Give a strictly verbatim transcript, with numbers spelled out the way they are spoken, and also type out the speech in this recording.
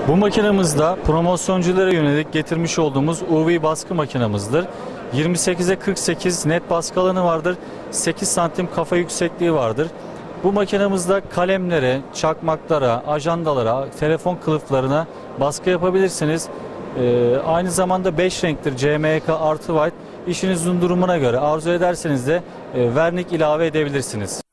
Bu makinamızda promosyonculara yönelik getirmiş olduğumuz U V baskı makinamızdır. yirmi sekize kırk sekiz net baskı alanı vardır. sekiz santim kafa yüksekliği vardır. Bu makinamızda kalemlere, çakmaklara, ajandalara, telefon kılıflarına baskı yapabilirsiniz. Ee, aynı zamanda beş renktir, C M Y K artı white. İşinizin durumuna göre arzu ederseniz de e, vernik ilave edebilirsiniz.